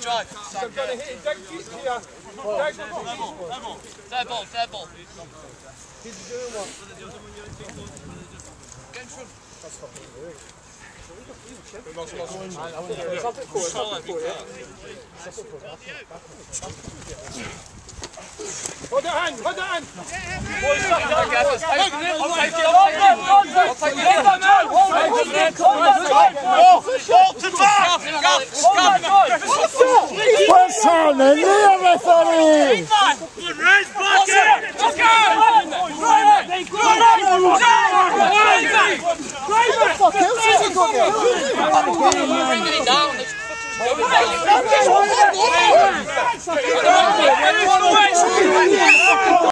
try. I'm going to hit it. Don't get here. Fair ball. He's doing what? Get in front. That's fucking weird. Hold that hand! Hold that hand! What's happening here, referee? Bringing it down.